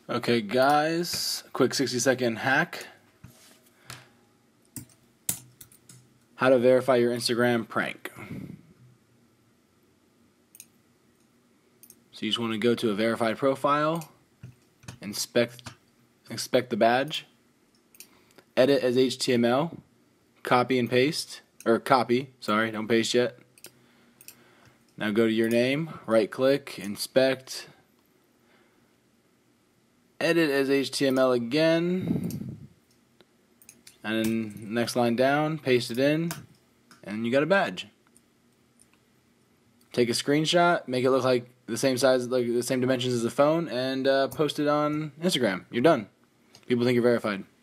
Okay guys, quick 60-second hack. How to verify your Instagram prank. So you just want to go to a verified profile, inspect the badge, edit as HTML, copy and paste, or copy, sorry, don't paste yet. Now go to your name, right click, inspect, edit as HTML again, and then next line down, paste it in, and you got a badge. Take a screenshot, make it look like the same size, like the same dimensions as the phone, and post it on Instagram. You're done. People think you're verified.